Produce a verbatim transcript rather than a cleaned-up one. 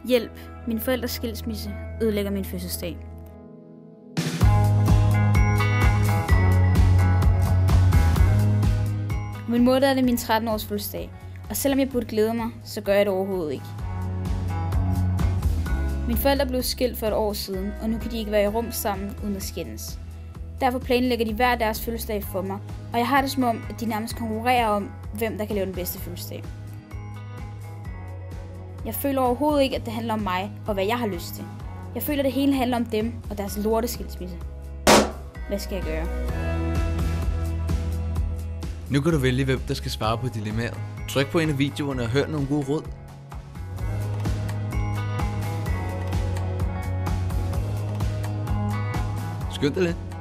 Hjælp, min forældres skilsmisse ødelægger min fødselsdag. Min måned er det min tretten års fødselsdag, og selvom jeg burde glæde mig, så gør jeg det overhovedet ikke. Mine forældre blev skilt for et år siden, og nu kan de ikke være i rum sammen uden at skændes. Derfor planlægger de hver deres fødselsdag for mig, og jeg har det som om, at de nærmest konkurrerer om, hvem der kan lave den bedste fødselsdag. Jeg føler overhovedet ikke, at det handler om mig og hvad jeg har lyst til. Jeg føler, at det hele handler om dem og deres lorteskilsmisse. Hvad skal jeg gøre? Nu kan du vælge, hvem der skal svare på dilemmaet. Tryk på en af videoerne og hør nogle gode råd. Skynd dig lidt.